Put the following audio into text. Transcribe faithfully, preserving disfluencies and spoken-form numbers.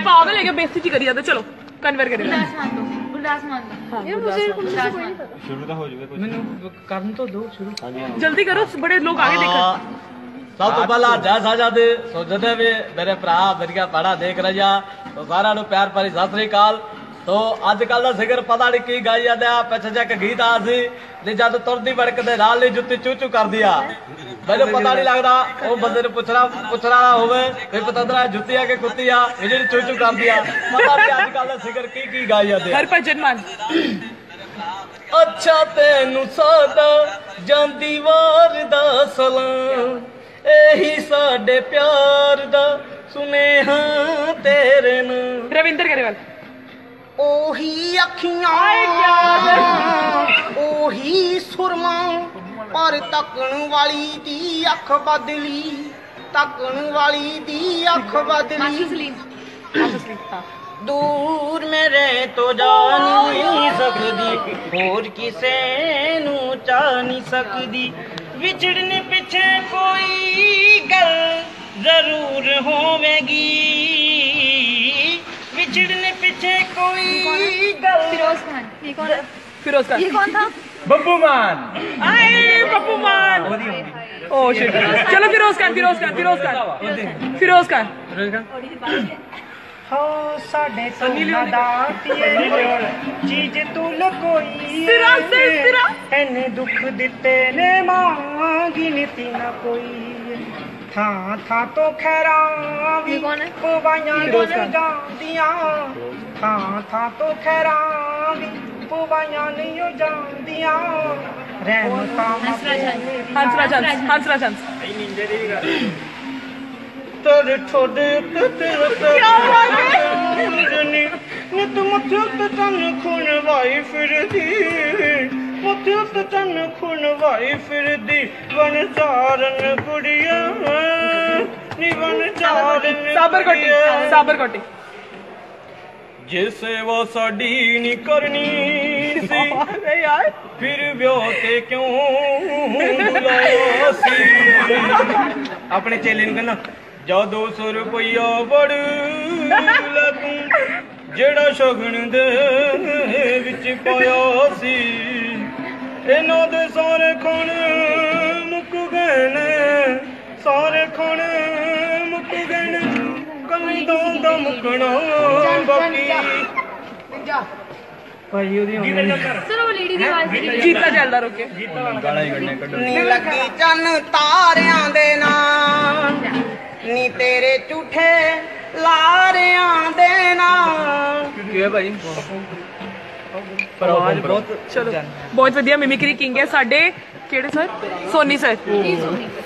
पागल है क्या बेइज्जती करी जाते। चलो कन्वर करेगा शुरू तो हो जाए करन तो दो शुरू जल्दी करो बड़े लोग आगे देखो। सब तो पहला जय साजाद सोचते वे मेरे भरा मेरिया पढ़ा देख रहा तो सारा प्यार भरी सत श्री अकाल। तो अजकल का सिगर पता नहीं की गाई जाता पिछे जे गीत आ सी जब तुरदी बड़क दे नाल ही जुत्ती चू चू कर दिया मैंने पता नहीं लगता वो बंदे ने पुछना पुछना होवे पतंदरा जुत्ती है कि कुत्ती आ जी चू चू कर दिया पता नहीं अजकल का सिगर की की गाई जाते हरभजन मान। अच्छा तेनू साडा जांदी वार दा सलाम एही साडे प्यार दा सुनेहा तेरे नाम। रविंदर गरेवाल। ओही अखियां ओही सुरमा पर तकन वाली दी अख बदली तकन वाली दी अख बदली दूर मेरे तो जा नहीं सकदी होर किसे नू चा नहीं सकदी विछड़ने पीछे कोई गल जरूर होवेगी विछड़ने पीछे कोई गल। फिरोज खान। ये कौन है? फिरोज खान। ये कौन था? बब्बू मान। आए बब्बू मान। ओ शिट चलो फिरोज खान फिरोज खान फिरोज खान फिरोज खान हो साडे सोना दा चीज तू लकोई एने दुख दिते ने मांगी नीति ना कोई था था तो खैरा भी पुवाइयां डोल जांदियां था था तो खैरा भी पुवाइयां नहीं हो जांदियां रहम का हंसराज हंसराज हंस तेरे छोड़े तेरे क्या बात है ने तुम मुझे तन खून वाई फिरदी मुझे तन खून वाई फिरदी वन चारन कुड़िया नी वन चारन साबरकोटी साबरकोटी जे सेवा साडी नी करनी सी यार फिर ब्याह ते क्यों बुलाया सी अपने चेले नूं कहना जा दो सौ रुपया बड़ लगू जेड़ा शगन दे विच पाया सी इन्हां दे सारे खाने मुक गए ने सारे खाने मुक गए ने कंधा दा मुकना बाकी भाई ओदी सुनो लेडी दी आवाज जीता चलदा रोके गाना ही कढ़ने कढ़ो नी लगी चन तारियां दे नाल नी तेरे झूठे लारियां दे नाल ये भाई आवाज बहुत चलो बहुत वधिया मिमिक्री किंग है साडे केड़े सर सोनी सर